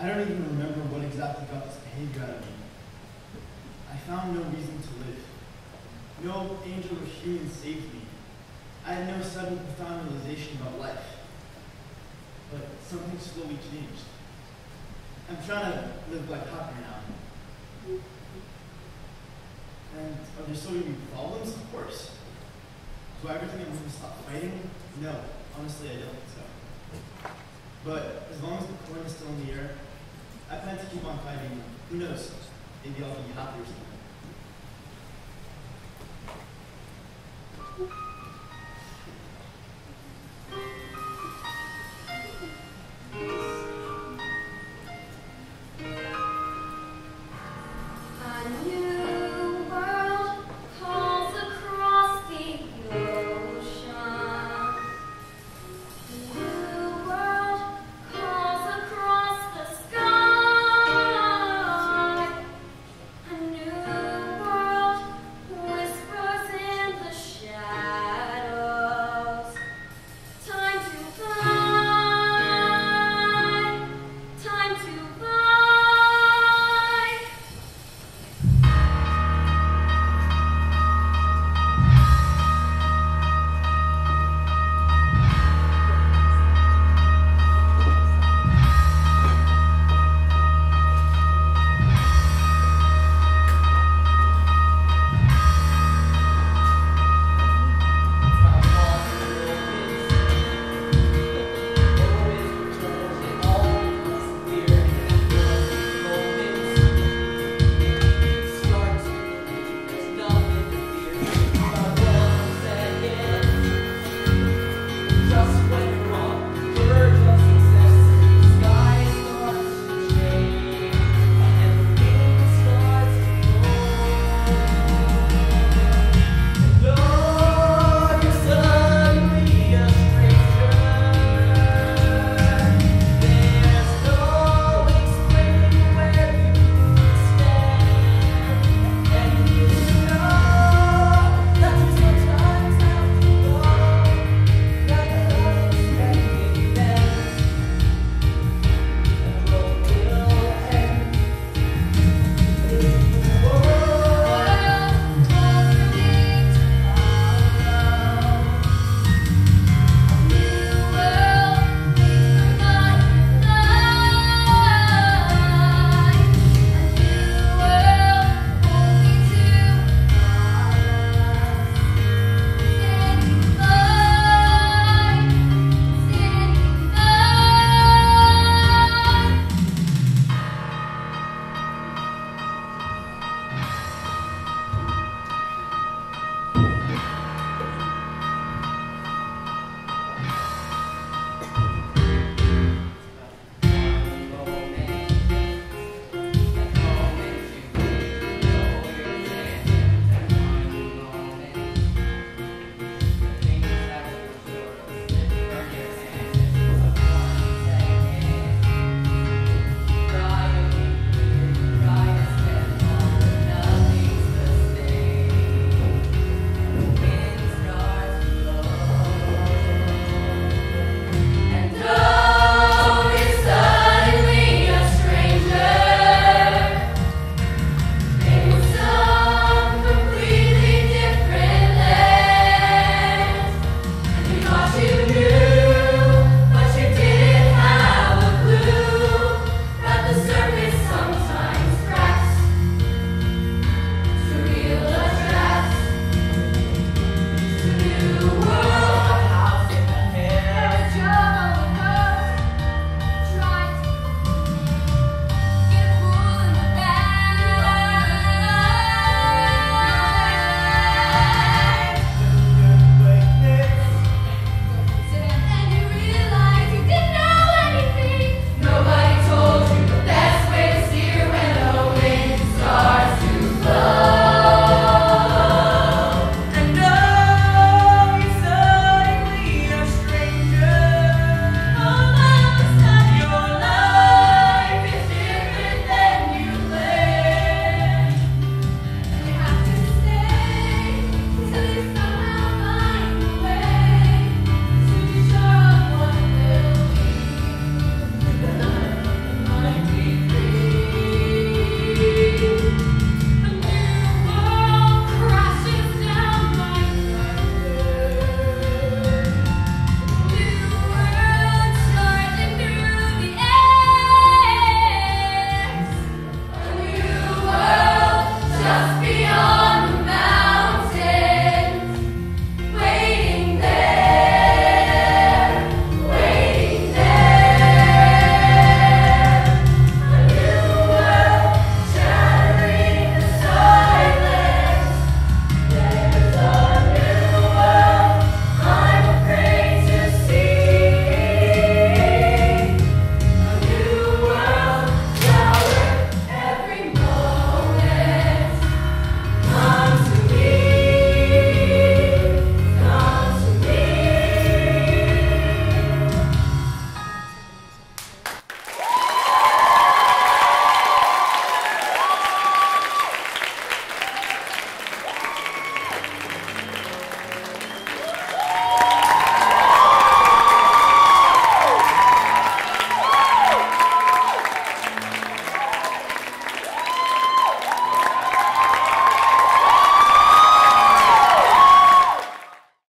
I don't even remember what exactly got this behavior out of me. I found no reason to live. No angel or human saved me. I had no sudden profound realization about life. But something slowly changed. I'm trying to live like Hopper now. And are there still going to be problems? Of course. Do I ever think I'm going to stop fighting? No, honestly I don't think so. But as long as the coin is still in the air, I plan to keep on fighting. Who knows? Maybe I'll be happy or something.